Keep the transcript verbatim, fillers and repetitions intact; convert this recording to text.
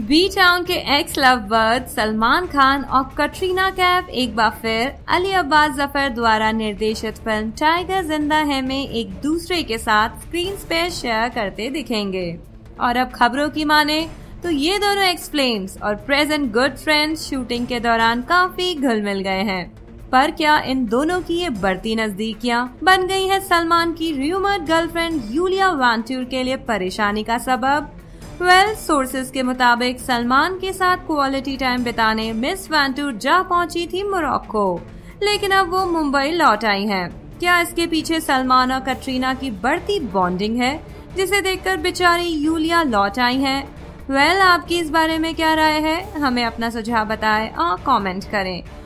B town के ex love bird Salman Khan और कटरीना कैफ एक बार फिर अली अब्बास जफर द्वारा निर्देशित फिल्म टाइगर जिंदा है में एक दूसरे के साथ स्क्रीन स्पेस शेयर करते दिखेंगे। और अब खबरों की माने तो ये दोनों एक्स फ्लेम्स और प्रेजेंट गुड फ्रेंड्स शूटिंग के दौरान काफी घुल मिल गए हैं। पर क्या इन दोनों की ये बढ़ती नजदीकियां बन गई है सलमान की र्यूमर्ड गर्लफ्रेंड यूलिया वेंटूर के लिए परेशानी का सबब? वेल well, सोर्सेज के मुताबिक सलमान के साथ क्वालिटी टाइम बिताने मिस वेंटूर जा पहुंची थी मोरक्को, लेकिन अब वो मुंबई लौट आई हैं। क्या इसके पीछे सलमान और कटरीना की बढ़ती बॉन्डिंग है, जिसे देखकर बेचारी यूलिया लौट आई हैं? वेल well, आपकी इस बारे में क्या राय है? हमें अपना सुझाव बताएं और कमेंट करें।